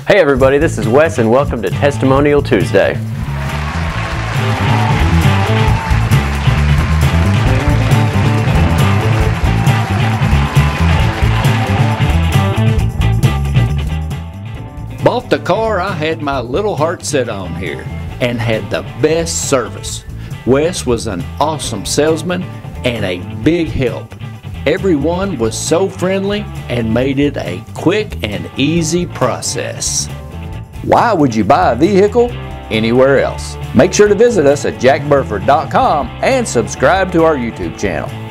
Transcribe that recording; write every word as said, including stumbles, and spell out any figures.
Hey everybody, this is Wes and welcome to Testimonial Tuesday. Bought the car I had my little heart set on here and had the best service. Wes was an awesome salesman and a big help. Everyone was so friendly and made it a quick and easy process. Why would you buy a vehicle anywhere else? Make sure to visit us at jack burford dot com and subscribe to our YouTube channel.